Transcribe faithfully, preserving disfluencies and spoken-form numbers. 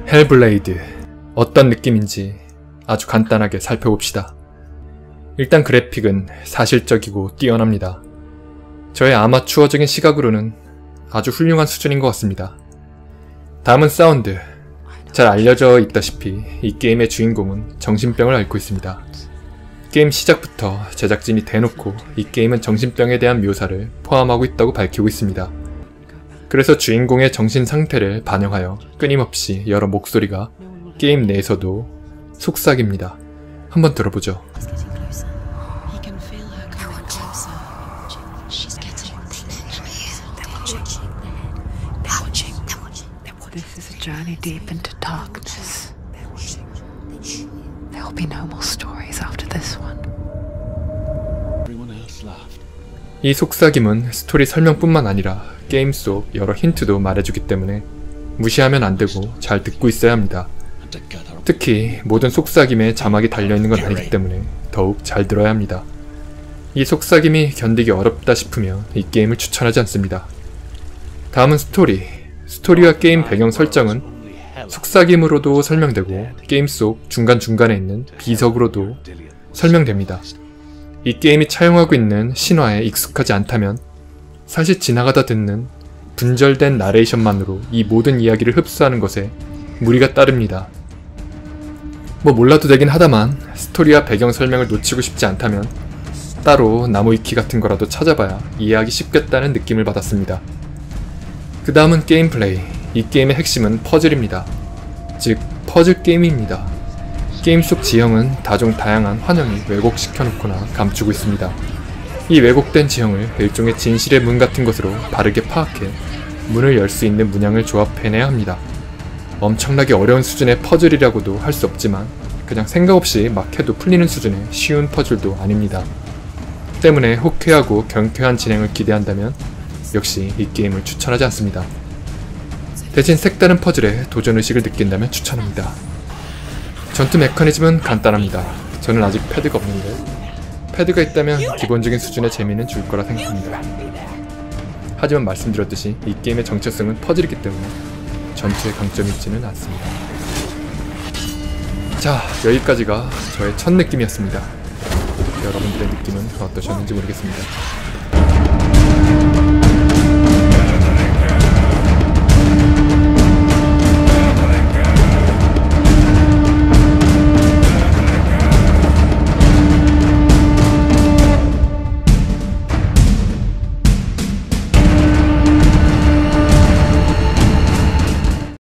헬블레이드, 어떤 느낌인지 아주 간단하게 살펴봅시다. 일단 그래픽은 사실적이고 뛰어납니다. 저의 아마추어적인 시각으로는 아주 훌륭한 수준인 것 같습니다. 다음은 사운드. 잘 알려져 있다시피 이 게임의 주인공은 정신병을 앓고 있습니다. 게임 시작부터 제작진이 대놓고 이 게임은 정신병에 대한 묘사를 포함하고 있다고 밝히고 있습니다. 그래서 주인공의 정신 상태를 반영하여 끊임없이 여러 목소리가 게임 내에서도 속삭입니다. 한번 들어보죠. This is a journey deep into darkness. There will be no more stories after this one. 이 속삭임은 스토리 설명뿐만 아니라 게임 속 여러 힌트도 말해주기 때문에 무시하면 안되고 잘 듣고 있어야 합니다. 특히 모든 속삭임에 자막이 달려있는 건 아니기 때문에 더욱 잘 들어야 합니다. 이 속삭임이 견디기 어렵다 싶으면 이 게임을 추천하지 않습니다. 다음은 스토리. 스토리와 게임 배경 설정은 속삭임으로도 설명되고 게임 속 중간중간에 있는 비석으로도 설명됩니다. 이 게임이 차용하고 있는 신화에 익숙하지 않다면 사실 지나가다 듣는 분절된 나레이션만으로 이 모든 이야기를 흡수하는 것에 무리가 따릅니다. 뭐 몰라도 되긴 하다만 스토리와 배경 설명을 놓치고 싶지 않다면 따로 나무위키 같은 거라도 찾아봐야 이해하기 쉽겠다는 느낌을 받았습니다. 그 다음은 게임 플레이. 이 게임의 핵심은 퍼즐입니다. 즉 퍼즐 게임입니다. 게임 속 지형은 다종 다양한 환영이 왜곡시켜놓거나 감추고 있습니다. 이 왜곡된 지형을 일종의 진실의 문 같은 것으로 바르게 파악해 문을 열 수 있는 문양을 조합해내야 합니다. 엄청나게 어려운 수준의 퍼즐이라고도 할 수 없지만 그냥 생각 없이 막 해도 풀리는 수준의 쉬운 퍼즐도 아닙니다. 때문에 호쾌하고 경쾌한 진행을 기대한다면 역시 이 게임을 추천하지 않습니다. 대신 색다른 퍼즐에 도전의식을 느낀다면 추천합니다. 전투 메커니즘은 간단합니다. 저는 아직 패드가 없는데 패드가 있다면 기본적인 수준의 재미는 줄 거라 생각합니다. 하지만 말씀드렸듯이 이 게임의 정체성은 퍼즐이기 때문에 전투의 강점이 있지는 않습니다. 자, 여기까지가 저의 첫 느낌이었습니다. 여러분들의 느낌은 어떠셨는지 모르겠습니다.